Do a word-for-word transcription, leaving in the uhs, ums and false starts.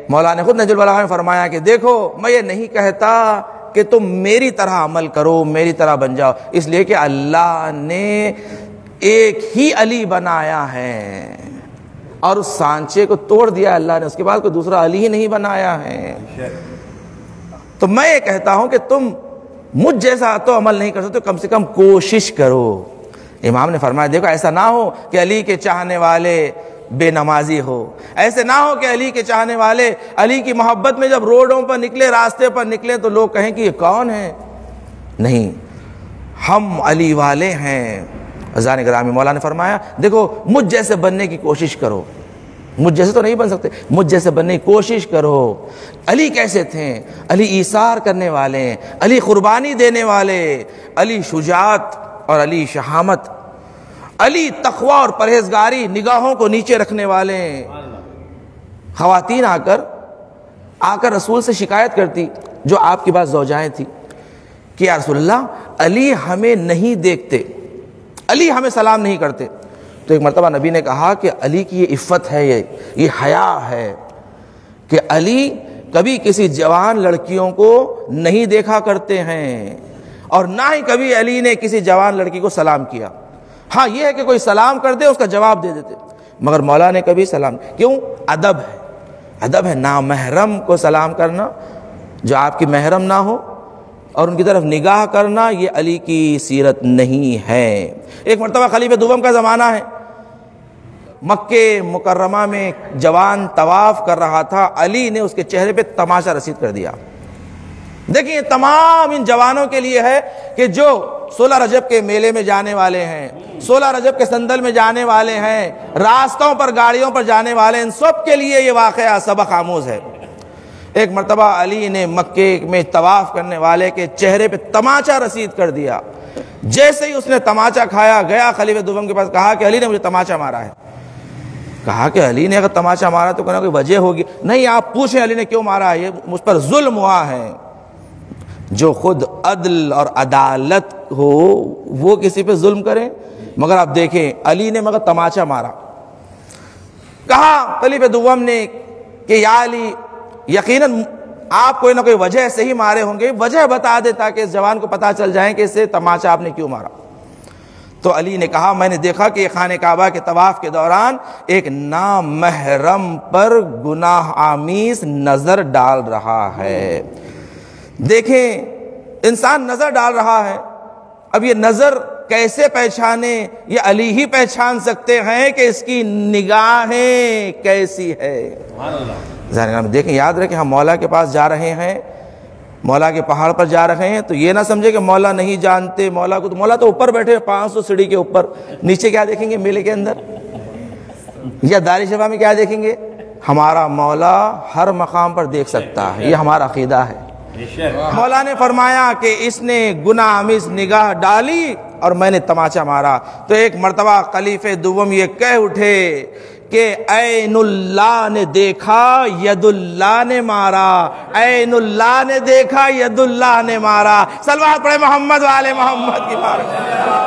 مولا نے خود نہج البلاغہ میں فرمایا کہ دیکھو میں یہ نہیں کہتا کہ تم میری طرح عمل کرو، میری طرح بن جاؤ، اس لیے کہ اللہ نے ایک ہی علی بنایا ہے اور اس سانچے کو توڑ دیا اللہ نے، اس کے بعد کوئی دوسرا علی ہی نہیں بنایا ہے۔ تو میں یہ کہتا ہوں کہ تم مجھ جیسا تو عمل نہیں کر سکتے، کم سے کم کوشش کرو۔ امام نے فرمایا دیکھو ایسا نہ ہو کہ علی کے چاہنے والے بے نمازی ہو، ایسے نہ ہو کہ علی کے چاہنے والے علی کی محبت میں جب روڈوں پر نکلے، راستے پر نکلے تو لوگ کہیں کہ یہ کون ہے۔ نہیں، ہم علی والے ہیں۔ عزیزان گرامی، مولا نے فرمایا دیکھو مجھ جیسے بننے کی کوشش کرو، مجھ جیسے تو نہیں بن سکتے، مجھ جیسے بننے کی کوشش کرو۔ علی کیسے تھے؟ علی ایثار کرنے والے، علی قربانی دینے والے، علی شجاعت اور علی شہامت، علی تقوی اور پرہیزگاری، نگاہوں کو نیچے رکھنے والے۔ خواتین آ کر آ کر رسول سے شکایت کرتی، جو آپ کی بعض زوجائیں تھی، کہ یا رسول اللہ علی ہمیں نہیں دیکھتے، علی ہمیں سلام نہیں کرتے۔ تو ایک مرتبہ نبی نے کہا کہ علی کی یہ عفت ہے، یہ یہ حیا ہے کہ علی کبھی کسی جوان لڑکیوں کو نہیں دیکھا کرتے ہیں، اور نہ ہی کبھی علی نے کسی جوان لڑکی کو سلام کیا۔ ہاں یہ ہے کہ کوئی سلام کر دے اس کا جواب دے دیتے، مگر مولا نے کبھی سلام، کیوں؟ ادب ہے، ادب ہے۔ نامحرم کو سلام کرنا، جو آپ کی محرم نہ ہو، اور ان کی طرف نگاہ کرنا، یہ علی کی سیرت نہیں ہے۔ ایک مرتبہ خلیفہ دوم کا زمانہ ہے، مکہ مکرمہ میں جوان طواف کر رہا تھا، علی نے اس کے چہرے پہ تماشا رسید کر دیا۔ دیکھیں تمام ان جوانوں کے لیے ہے کہ جو سولہ رجب کے میلے میں جانے والے ہیں، سولہ رجب کے سندل میں جانے والے ہیں، راستوں پر گاڑیوں پر جانے والے، ان سب کے لیے یہ واقعہ سبق آموز ہے۔ ایک مرتبہ علی نے مکے میں طواف کرنے والے کے چہرے پہ تماچا رسید کر دیا۔ جیسے ہی اس نے تماچا کھایا، گیا خلیفہ دوم کے پاس، کہا کہ علی نے مجھے تماچا مارا ہے۔ کہا کہ علی نے اگر تماچا مارا تو کوئی وجہ ہوگی۔ نہیں، آپ پوچھیں علی نے کیوں مارا ہے، یہ مجھ پر ظلم ہوا ہے۔ جو خود عدل اور عدالت ہو وہ کسی پہ ظلم کرے، مگر آپ دیکھیں علی نے مگر تماچا مارا۔ کہا خلیفہ دوم نے کہ یا علی، یقیناً آپ کوئی نہ کوئی وجہ سے ہی مارے ہوں گے، وجہ بتا دے تاکہ اس جوان کو پتا چل جائے کہ اسے تماچا آپ نے کیوں مارا۔ تو علی نے کہا میں نے دیکھا کہ یہ خانہ کعبہ کے طواف کے دوران ایک نامحرم پر گناہ آمیز نظر ڈال رہا ہے۔ دیکھیں انسان نظر ڈال رہا ہے، اب یہ نظر کیسے پہچانے؟ یہ علی ہی پہچان سکتے ہیں کہ اس کی نگاہیں کیسی ہے۔ دیکھیں یاد رکھیں ہم مولا کے پاس جا رہے ہیں، مولا کے پہاڑ پر جا رہے ہیں، تو یہ نہ سمجھے کہ مولا نہیں جانتے مولا کو، تو مولا تو اوپر بیٹھے پانچ سو سیڑھی کے اوپر، نیچے کیا دیکھیں گے میلے کے اندر؟ یا دار شفا میں کیا دیکھیں گے؟ ہمارا مولا ہر مقام پر دیکھ سکتا ہے، یہ ہمارا عقیدہ ہے۔ مولا نے فرمایا کہ اس نے گناہ آمیز نگاہ ڈالی اور میں نے تماچا مارا۔ تو ایک مرتبہ خلیفہ دوم یہ کہہ اٹھے کہ عین اللہ نے دیکھا ید اللہ نے مارا، عین اللہ نے دیکھا ید اللہ نے مارا۔ صلوات پڑھے محمد والے محمد کی بارگاہ۔